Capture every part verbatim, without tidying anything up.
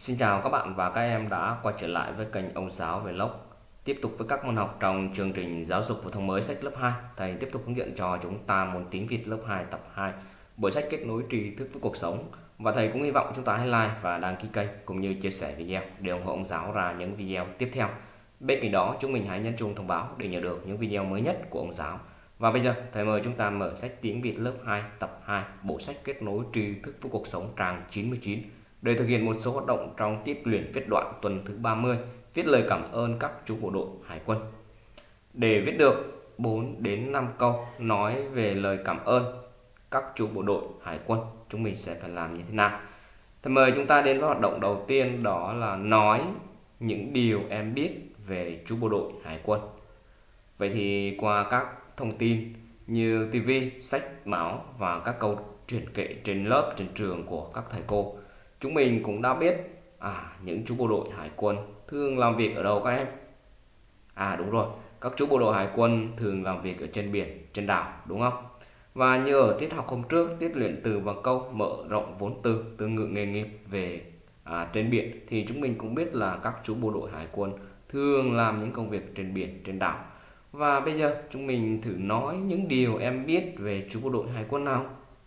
Xin chào các bạn và các em đã quay trở lại với kênh Ông Giáo Vlog. Tiếp tục với các môn học trong chương trình giáo dục phổ thông mới sách lớp hai. Thầy tiếp tục hướng dẫn cho chúng ta môn tiếng Việt lớp hai tập hai, bộ sách kết nối tri thức với cuộc sống. Và thầy cũng hy vọng chúng ta hãy like và đăng ký kênh cũng như chia sẻ video để ủng hộ ông giáo ra những video tiếp theo. Bên cạnh đó chúng mình hãy nhấn chuông thông báo để nhận được những video mới nhất của ông giáo. Và bây giờ thầy mời chúng ta mở sách tiếng Việt lớp hai tập hai, bộ sách kết nối tri thức với cuộc sống, trang chín mươi chín. Để thực hiện một số hoạt động trong tiết luyện viết đoạn tuần thứ ba mươi, viết lời cảm ơn các chú bộ đội hải quân. Để viết được bốn đến năm câu nói về lời cảm ơn các chú bộ đội hải quân, chúng mình sẽ phải làm như thế nào? Thì mời chúng ta đến với hoạt động đầu tiên, đó là nói những điều em biết về chú bộ đội hải quân. Vậy thì qua các thông tin như ti vi, sách báo và các câu chuyện kể trên lớp, trên trường của các thầy cô, chúng mình cũng đã biết à những chú bộ đội hải quân thường làm việc ở đâu các em? À đúng rồi, các chú bộ đội hải quân thường làm việc ở trên biển, trên đảo, đúng không? Và như ở tiết học hôm trước, tiết luyện từ và câu mở rộng vốn từ, từ ngữ nghề nghiệp về à, trên biển, thì chúng mình cũng biết là các chú bộ đội hải quân thường làm những công việc trên biển, trên đảo. Và bây giờ chúng mình thử nói những điều em biết về chú bộ đội hải quân nào.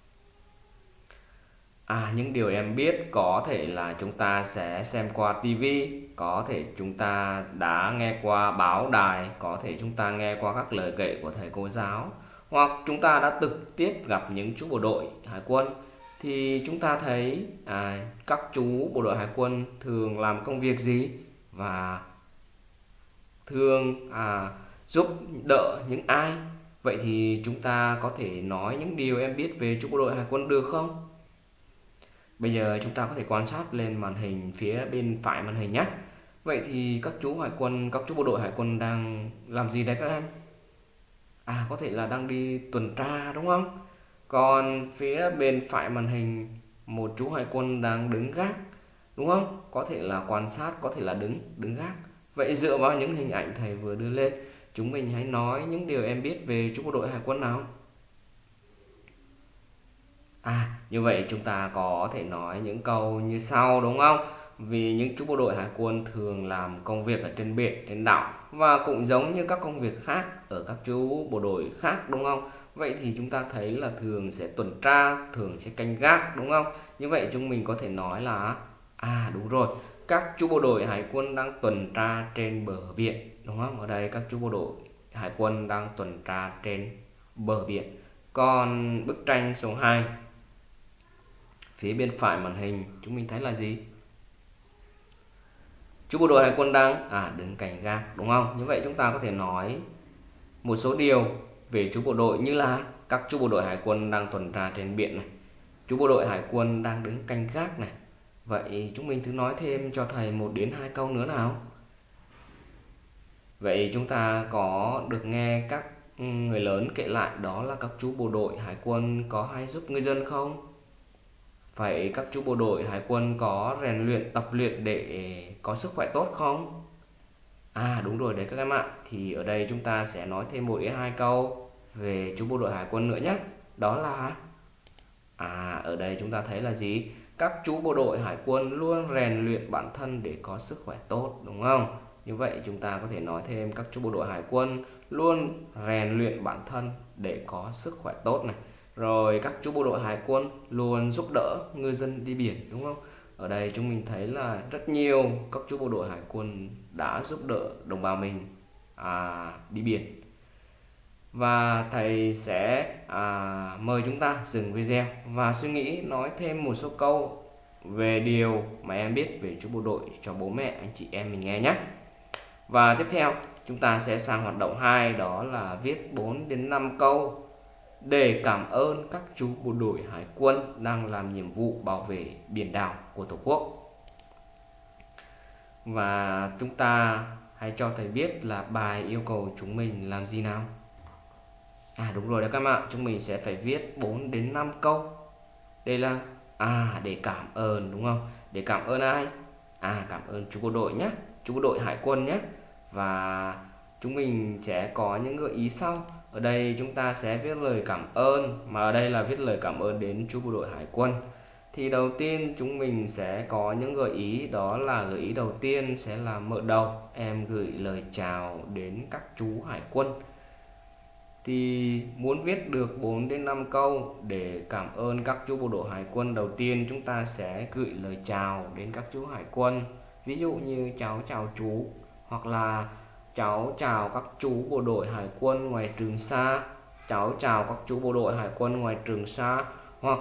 À, những điều em biết có thể là chúng ta sẽ xem qua ti vi, có thể chúng ta đã nghe qua báo đài, có thể chúng ta nghe qua các lời kể của thầy cô giáo, hoặc chúng ta đã trực tiếp gặp những chú bộ đội hải quân. Thì chúng ta thấy à, các chú bộ đội hải quân thường làm công việc gì và thường à, giúp đỡ những ai. Vậy thì chúng ta có thể nói những điều em biết về chú bộ đội hải quân được không? Bây giờ chúng ta có thể quan sát lên màn hình phía bên phải màn hình nhé. Vậy thì các chú hải quân, các chú bộ đội hải quân đang làm gì đấy các em? À, có thể là đang đi tuần tra đúng không? Còn phía bên phải màn hình, một chú hải quân đang đứng gác, đúng không? Có thể là quan sát, có thể là đứng đứng gác. Vậy dựa vào những hình ảnh thầy vừa đưa lên, chúng mình hãy nói những điều em biết về chú bộ đội hải quân nào. À, như vậy chúng ta có thể nói những câu như sau đúng không? Vì những chú bộ đội hải quân thường làm công việc ở trên biển, trên đảo, và cũng giống như các công việc khác ở các chú bộ đội khác đúng không? Vậy thì chúng ta thấy là thường sẽ tuần tra, thường sẽ canh gác đúng không? Như vậy chúng mình có thể nói là à đúng rồi, các chú bộ đội hải quân đang tuần tra trên bờ biển đúng không? Ở đây các chú bộ đội hải quân đang tuần tra trên bờ biển. Còn bức tranh số hai, phía bên phải màn hình chúng mình thấy là gì? Chú bộ đội hải quân đang à đứng canh gác đúng không? Như vậy chúng ta có thể nói một số điều về chú bộ đội, như là các chú bộ đội hải quân đang tuần tra trên biển này, chú bộ đội hải quân đang đứng canh gác này. Vậy chúng mình thử nói thêm cho thầy một đến hai câu nữa nào. Vậy chúng ta có được nghe các người lớn kể lại đó là các chú bộ đội hải quân có hay giúp người dân không? Vậy các chú bộ đội hải quân có rèn luyện, tập luyện để có sức khỏe tốt không? À đúng rồi đấy các em ạ. Thì ở đây chúng ta sẽ nói thêm một đến hai câu về chú bộ đội hải quân nữa nhé. Đó là à ở đây chúng ta thấy là gì? Các chú bộ đội hải quân luôn rèn luyện bản thân để có sức khỏe tốt đúng không? Như vậy chúng ta có thể nói thêm các chú bộ đội hải quân luôn rèn luyện bản thân để có sức khỏe tốt này. Rồi các chú bộ đội hải quân luôn giúp đỡ ngư dân đi biển đúng không? Ở đây chúng mình thấy là rất nhiều các chú bộ đội hải quân đã giúp đỡ đồng bào mình à, đi biển. Và thầy sẽ à, mời chúng ta dừng video và suy nghĩ nói thêm một số câu về điều mà em biết về chú bộ đội cho bố mẹ, anh chị em mình nghe nhé. Và tiếp theo chúng ta sẽ sang hoạt động hai, đó là viết bốn đến năm câu để cảm ơn các chú bộ đội hải quân đang làm nhiệm vụ bảo vệ biển đảo của Tổ quốc. Và chúng ta hãy cho thầy biết là bài yêu cầu chúng mình làm gì nào. À đúng rồi đấy các bạn, chúng mình sẽ phải viết bốn đến năm câu. Đây là à để cảm ơn đúng không? Để cảm ơn ai? À cảm ơn chú bộ đội nhé, chú bộ đội hải quân nhé. Và chúng mình sẽ có những gợi ý sau. Ở đây chúng ta sẽ viết lời cảm ơn, mà ở đây là viết lời cảm ơn đến chú bộ đội hải quân. Thì đầu tiên chúng mình sẽ có những gợi ý, đó là gợi ý đầu tiên sẽ là mở đầu em gửi lời chào đến các chú hải quân. Thì muốn viết được bốn đến năm câu để cảm ơn các chú bộ đội hải quân, đầu tiên chúng ta sẽ gửi lời chào đến các chú hải quân. Ví dụ như cháu chào chú, hoặc là cháu chào các chú bộ đội hải quân ngoài Trường Sa, cháu chào các chú bộ đội hải quân ngoài Trường Sa, hoặc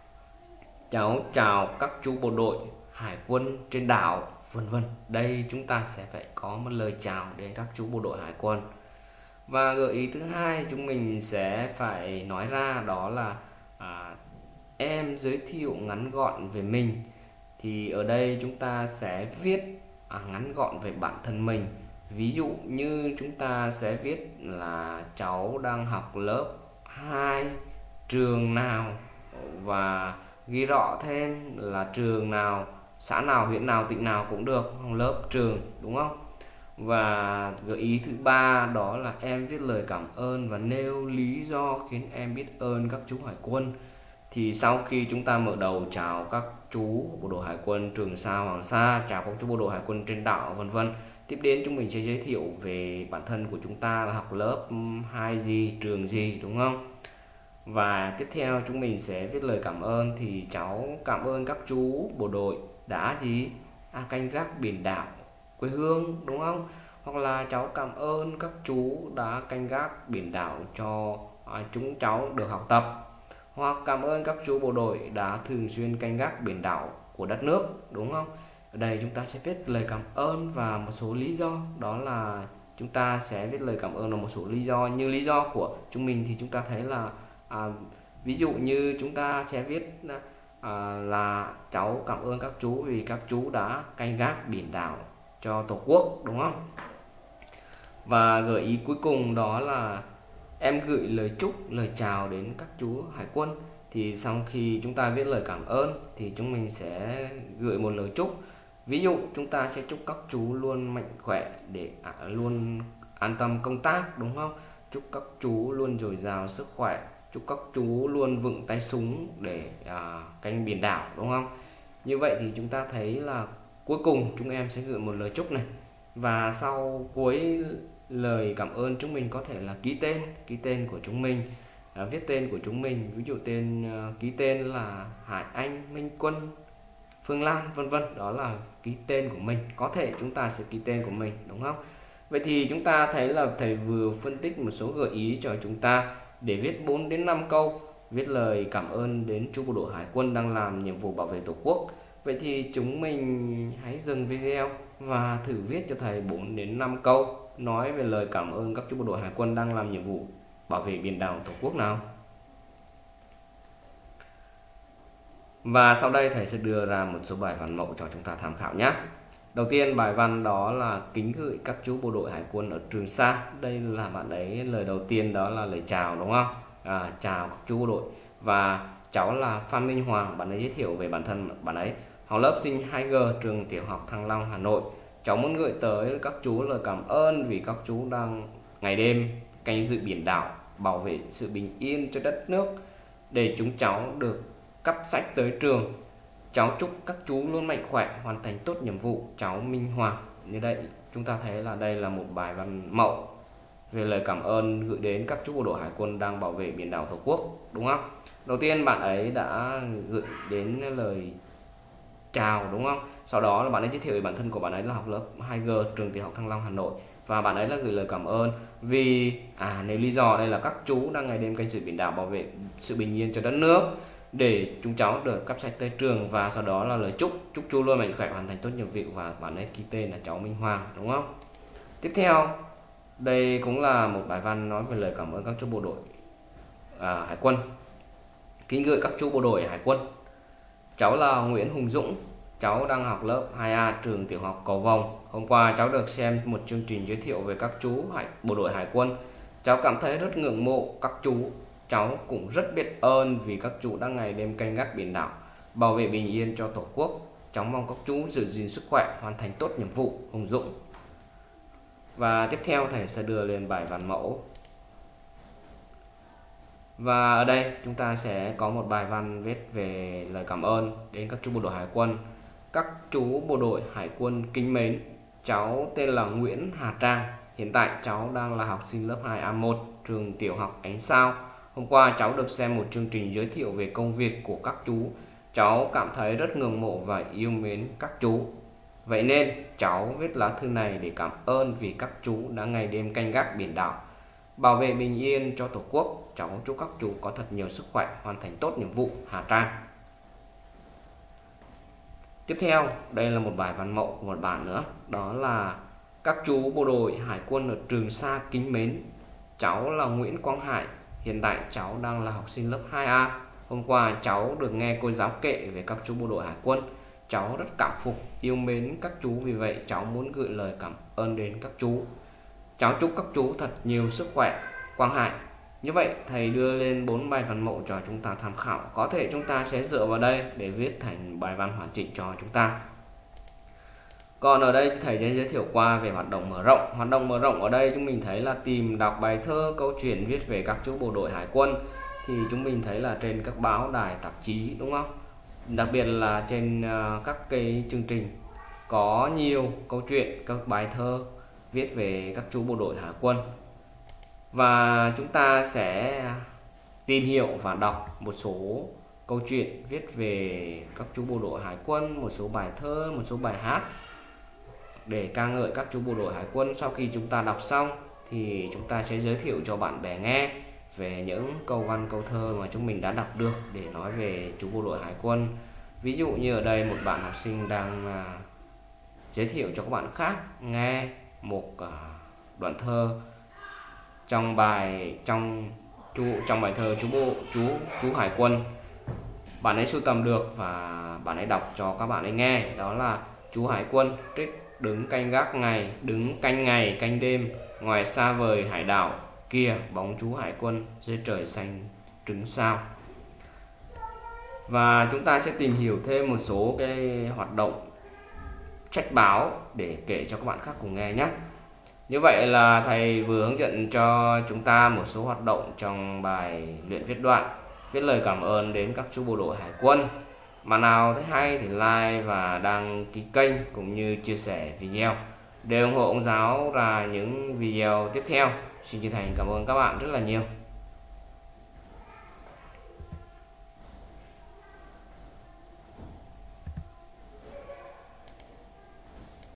cháu chào các chú bộ đội hải quân trên đảo, vân vân. Đây chúng ta sẽ phải có một lời chào đến các chú bộ đội hải quân. Và gợi ý thứ hai chúng mình sẽ phải nói ra đó là à, em giới thiệu ngắn gọn về mình. Thì ở đây chúng ta sẽ viết à, ngắn gọn về bản thân mình. Ví dụ như chúng ta sẽ viết là cháu đang học lớp hai trường nào, và ghi rõ thêm là trường nào, xã nào, huyện nào, tỉnh nào cũng được, lớp, trường, đúng không? Và gợi ý thứ ba đó là em viết lời cảm ơn và nêu lý do khiến em biết ơn các chú hải quân. Thì sau khi chúng ta mở đầu chào các chú bộ đội hải quân Trường Sa, Hoàng Sa, chào các chú bộ đội hải quân trên đảo, vân vân, tiếp đến chúng mình sẽ giới thiệu về bản thân của chúng ta là học lớp hai gì, trường gì, đúng không? Và tiếp theo chúng mình sẽ viết lời cảm ơn. Thì cháu cảm ơn các chú bộ đội đã gì à, canh gác biển đảo quê hương, đúng không? Hoặc là cháu cảm ơn các chú đã canh gác biển đảo cho à, chúng cháu được học tập, hoặc cảm ơn các chú bộ đội đã thường xuyên canh gác biển đảo của đất nước, đúng không? Ở đây chúng ta sẽ viết lời cảm ơn và một số lý do, đó là chúng ta sẽ viết lời cảm ơn và một số lý do. Như lý do của chúng mình thì chúng ta thấy là à, ví dụ như chúng ta sẽ viết à, là cháu cảm ơn các chú vì các chú đã canh gác biển đảo cho Tổ quốc, đúng không? Và gợi ý cuối cùng đó là em gửi lời chúc, lời chào đến các chú hải quân. Thì sau khi chúng ta viết lời cảm ơn thì chúng mình sẽ gửi một lời chúc. Ví dụ chúng ta sẽ chúc các chú luôn mạnh khỏe để à, luôn an tâm công tác, đúng không? Chúc các chú luôn dồi dào sức khỏe, chúc các chú luôn vững tay súng để à, canh biển đảo, đúng không? Như vậy thì chúng ta thấy là cuối cùng chúng em sẽ gửi một lời chúc này, và sau cuối lời cảm ơn chúng mình có thể là ký tên, ký tên của chúng mình, à, viết tên của chúng mình, ví dụ tên à, ký tên là Hải Anh, Minh Quân, Phương Lan, vân vân. Đó là ký tên của mình, có thể chúng ta sẽ ký tên của mình, đúng không? Vậy thì chúng ta thấy là thầy vừa phân tích một số gợi ý cho chúng ta để viết bốn đến năm câu viết lời cảm ơn đến chú bộ đội hải quân đang làm nhiệm vụ bảo vệ Tổ quốc. Vậy thì chúng mình hãy dừng video và thử viết cho thầy bốn đến năm câu nói về lời cảm ơn các chú bộ đội hải quân đang làm nhiệm vụ bảo vệ biển đảo Tổ quốc nào. Và sau đây thầy sẽ đưa ra một số bài văn mẫu cho chúng ta tham khảo nhé. Đầu tiên bài văn đó là kính gửi các chú bộ đội hải quân ở Trường Sa. Đây là bạn ấy, lời đầu tiên đó là lời chào, đúng không? À, chào các chú bộ đội. Và cháu là Phan Minh Hoàng, bạn ấy giới thiệu về bản thân bạn ấy. Học lớp sinh hai G, trường tiểu học Thăng Long, Hà Nội. Cháu muốn gửi tới các chú lời cảm ơn vì các chú đang ngày đêm canh giữ biển đảo, bảo vệ sự bình yên cho đất nước để chúng cháu được cắp sách tới trường. Cháu chúc các chú luôn mạnh khỏe, hoàn thành tốt nhiệm vụ. Cháu Minh Hoàng. Như đây chúng ta thấy là đây là một bài văn mẫu về lời cảm ơn gửi đến các chú bộ đội hải quân đang bảo vệ biển đảo Tổ quốc, đúng không? Đầu tiên bạn ấy đã gửi đến lời chào, đúng không? Sau đó là bạn ấy giới thiệu về bản thân của bạn ấy là học lớp hai G, trường tiểu học Thăng Long, Hà Nội. Và bạn ấy là gửi lời cảm ơn vì à nếu lý do đây là các chú đang ngày đêm canh giữ biển đảo, bảo vệ sự bình yên cho đất nước để chúng cháu được cắp sách tới trường. Và sau đó là lời chúc, chúc chú luôn mạnh khỏe, hoàn thành tốt nhiệm vụ, và bạn ấy ký tên là cháu Minh Hoàng, đúng không? Tiếp theo đây cũng là một bài văn nói về lời cảm ơn các chú bộ đội à, hải quân. Kính gửi các chú bộ đội hải quân. Cháu là Nguyễn Hùng Dũng, cháu đang học lớp hai A, trường tiểu học Cầu Vồng. Hôm qua cháu được xem một chương trình giới thiệu về các chú hải, bộ đội hải quân. Cháu cảm thấy rất ngưỡng mộ các chú. Cháu cũng rất biết ơn vì các chú đang ngày đêm canh gác biển đảo, bảo vệ bình yên cho Tổ quốc. Cháu mong các chú giữ gìn sức khỏe, hoàn thành tốt nhiệm vụ. Hùng Dũng. Và tiếp theo thầy sẽ đưa lên bài văn mẫu Và ở đây chúng ta sẽ có một bài văn viết về lời cảm ơn đến các chú bộ đội hải quân. Các chú bộ đội hải quân kính mến, cháu tên là Nguyễn Hà Trang. Hiện tại cháu đang là học sinh lớp hai A một trường tiểu học Ánh Sao. Hôm qua cháu được xem một chương trình giới thiệu về công việc của các chú. Cháu cảm thấy rất ngưỡng mộ và yêu mến các chú. Vậy nên cháu viết lá thư này để cảm ơn vì các chú đã ngày đêm canh gác biển đảo, bảo vệ bình yên cho Tổ quốc. Cháu chúc các chú có thật nhiều sức khỏe, hoàn thành tốt nhiệm vụ. Hà Trang. Tiếp theo, đây là một bài văn mẫu của một bạn nữa. Đó là các chú bộ đội hải quân ở Trường Sa kính mến, cháu là Nguyễn Quang Hải. Hiện tại cháu đang là học sinh lớp hai A. Hôm qua cháu được nghe cô giáo kể về các chú bộ đội hải quân. Cháu rất cảm phục, yêu mến các chú, vì vậy cháu muốn gửi lời cảm ơn đến các chú. Cháu chúc các chú thật nhiều sức khỏe. Quang Hải. Như vậy thầy đưa lên bốn bài văn mẫu cho chúng ta tham khảo. Có thể chúng ta sẽ dựa vào đây để viết thành bài văn hoàn chỉnh cho chúng ta. Còn ở đây thầy sẽ giới thiệu qua về hoạt động mở rộng. Hoạt động mở rộng ở đây chúng mình thấy là tìm đọc bài thơ, câu chuyện viết về các chú bộ đội hải quân. Thì chúng mình thấy là trên các báo đài tạp chí, đúng không? Đặc biệt là trên uh, các cái chương trình có nhiều câu chuyện, các bài thơ viết về các chú bộ đội hải quân. Và chúng ta sẽ tìm hiểu và đọc một số câu chuyện viết về các chú bộ đội hải quân, một số bài thơ, một số bài hát để ca ngợi các chú bộ đội hải quân. Sau khi chúng ta đọc xong thì chúng ta sẽ giới thiệu cho bạn bè nghe về những câu văn, câu thơ mà chúng mình đã đọc được để nói về chú bộ đội hải quân. Ví dụ như ở đây một bạn học sinh đang uh, giới thiệu cho các bạn khác nghe một uh, đoạn thơ trong bài trong chú trong bài thơ chú bộ chú chú hải quân. Bạn ấy sưu tầm được và bạn ấy đọc cho các bạn ấy nghe. Đó là chú hải quân trích đứng canh gác ngày, đứng canh ngày canh đêm, ngoài xa vời hải đảo kia bóng chú hải quân dưới trời xanh trứng sao. Và chúng ta sẽ tìm hiểu thêm một số cái hoạt động sách báo để kể cho các bạn khác cùng nghe nhé. Như vậy là thầy vừa hướng dẫn cho chúng ta một số hoạt động trong bài luyện viết đoạn viết lời cảm ơn đến các chú bộ đội hải quân. Bạn nào thấy hay thì like và đăng ký kênh cũng như chia sẻ video để ủng hộ ông giáo ra những video tiếp theo. Xin chân thành cảm ơn các bạn rất là nhiều.